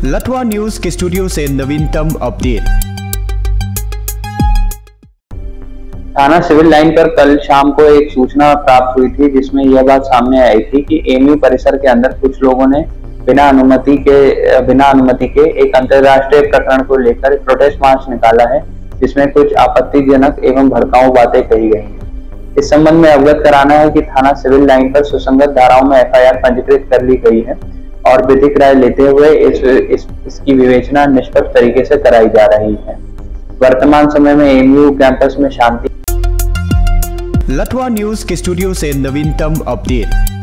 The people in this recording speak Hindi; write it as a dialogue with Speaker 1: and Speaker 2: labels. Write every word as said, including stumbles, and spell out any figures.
Speaker 1: लटवा न्यूज के स्टूडियो से नवीनतम अपडेट।
Speaker 2: थाना सिविल लाइन पर कल शाम को एक सूचना प्राप्त हुई थी, जिसमें यह बात सामने आई थी कि एमयू परिसर के अंदर कुछ लोगों ने बिना अनुमति के बिना अनुमति के एक अंतर्राष्ट्रीय प्रकरण को लेकर प्रोटेस्ट मार्च निकाला है, जिसमें कुछ आपत्तिजनक एवं भड़काऊ बातें कही गई हैं। इस संबंध में अवगत कराना है कि थाना सिविल लाइन पर सुसंगत धाराओं में एफ आई आर पंजीकृत कर ली गई है और विधिक राय लेते हुए इस, इस इसकी विवेचना निष्पक्ष तरीके से कराई जा रही है। वर्तमान समय में एमयू कैंपस में शांति।
Speaker 1: लटवा न्यूज के स्टूडियो से नवीनतम अपडेट।